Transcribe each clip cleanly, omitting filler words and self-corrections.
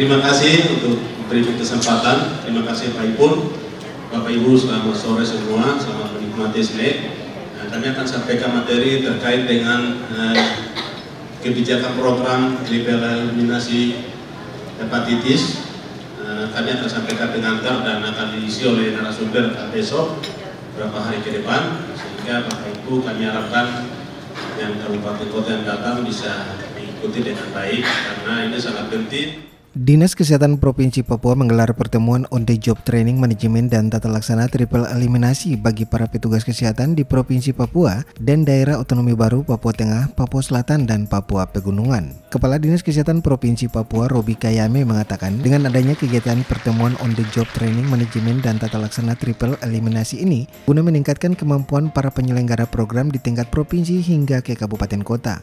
Terima kasih untuk memberi kesempatan. Terima kasih Pak Ipun, Bapak Ibu, selamat sore semua, selamat menikmati snack. Kami akan sampaikan materi terkait dengan kebijakan program triple eliminasi hepatitis. Kami akan sampaikan dengan dan akan diisi oleh narasumber besok beberapa hari ke depan, sehingga Bapak Ibu kami harapkan yang kabupaten kota yang datang bisa mengikuti dengan baik karena ini sangat penting. Dinas Kesehatan Provinsi Papua menggelar pertemuan on the job training manajemen dan tata laksana triple eliminasi bagi para petugas kesehatan di Provinsi Papua dan daerah otonomi baru Papua Tengah, Papua Selatan, dan Papua Pegunungan. Kepala Dinas Kesehatan Provinsi Papua Robi Kayame mengatakan dengan adanya kegiatan pertemuan on the job training manajemen dan tata laksana triple eliminasi ini guna meningkatkan kemampuan para penyelenggara program di tingkat provinsi hingga ke kabupaten kota.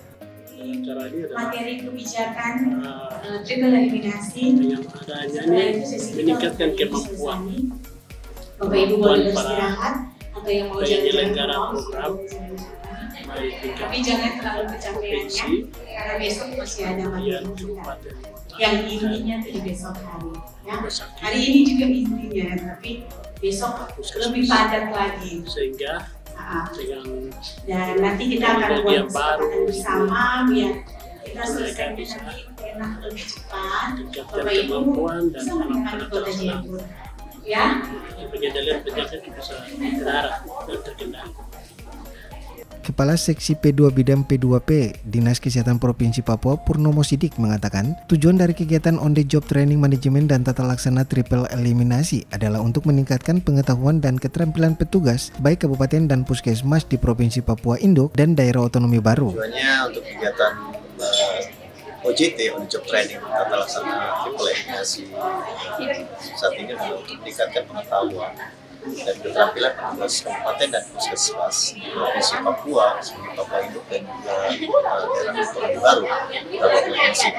Materi kebijakan triple eliminasi yang adanya ini meningkatkan kemampuan Bapak Ibu boleh beristirahat atau yang mau penyelenggara program tapi jangan terlalu kecapean ya karena besok masih ada materi kita yang intinya di besok hari ya. Hari ini juga intinya tapi besok lebih padat lagi sehingga dan nanti kita akan buat kesepakatan bersama biar kita selesaikan nanti enak lebih cepat. Bapak Ibu bisa menangani kota Jayapura ya. Pengendalian penyakit bisa terarah dan terkendali. Kepala Seksi P2 Bidang P2P Dinas Kesehatan Provinsi Papua Purnomo Sidik mengatakan tujuan dari kegiatan on the job training manajemen dan tata laksana triple eliminasi adalah untuk meningkatkan pengetahuan dan keterampilan petugas baik kabupaten dan puskesmas di Provinsi Papua Induk dan daerah otonomi baru. Tujuannya untuk kegiatan OJT on the job training tata laksana triple eliminasi saat ini untuk meningkatkan pengetahuan dan keterampilan petugas kabupaten dan puskesmas di Provinsi Papua, sebagai Papua Induk dan juga daerah otonomi baru, Papua Provinsi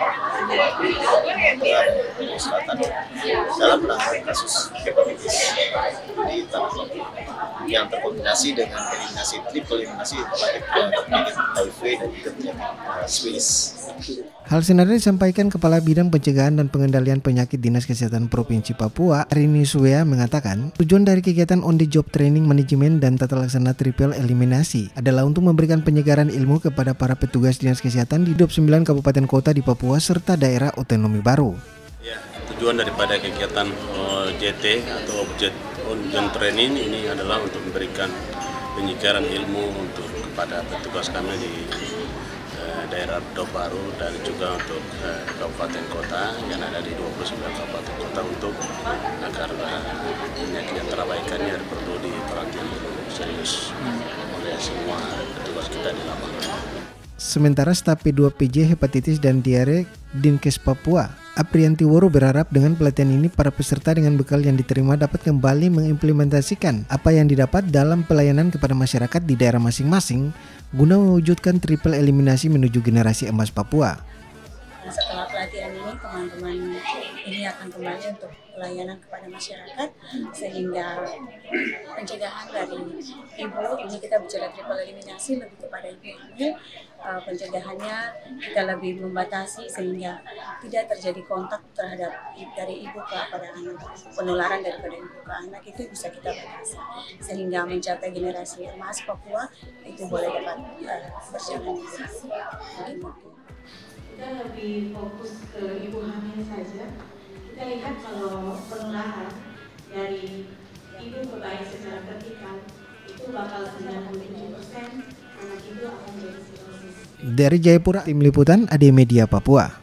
Papua Selatan dalam menangani kasus hepatitis di tanah Papua yang terkombinasi dengan eliminasi triple eliminasi terkait penyakit HIV dan juga penyakit syfilis. Hal senada disampaikan Kepala Bidang Pencegahan dan Pengendalian Penyakit Dinas Kesehatan Provinsi Papua, Rini Suea mengatakan, tujuan dari kegiatan on the job training manajemen dan tata laksana triple eliminasi adalah untuk memberikan penyegaran ilmu kepada para petugas Dinas Kesehatan di 29 kabupaten kota di Papua serta daerah otonomi baru. Ya, tujuan daripada kegiatan OJT atau on job training ini adalah untuk memberikan penyegaran ilmu untuk kepada petugas kami di daerah Baru dan juga untuk kabupaten kota yang ada di 29 kabupaten kota untuk agar penyakit yang terabaikannya perlu diperhatikan serius oleh semua petugas kita di lapangan. Sementara staf P2PJ hepatitis dan diare Dinkes Papua, Aprianti Woro berharap dengan pelatihan ini para peserta dengan bekal yang diterima dapat kembali mengimplementasikan apa yang didapat dalam pelayanan kepada masyarakat di daerah masing-masing guna mewujudkan triple eliminasi menuju generasi emas Papua. Setelah pelatihan ini, teman-teman ini akan kembali untuk pelayanan kepada masyarakat sehingga pencegahan dari ibu, ini kita bicara triple eliminasi lebih kepada ibu hamil, pencegahannya kita lebih membatasi sehingga tidak terjadi kontak terhadap dari ibu kepada anak, penularan daripada ibu ke anak itu bisa kita batasi sehingga mencapai generasi emas Papua itu boleh dapat berjalan dengan kita lebih fokus ke ibu hamil saja. Kita lihat kalau penularan dari ibu ke bayi secara vertikal itu bakal 97% anak itu akan jadi sirosis. Dari Jayapura, Tim Liputan AD Media Papua.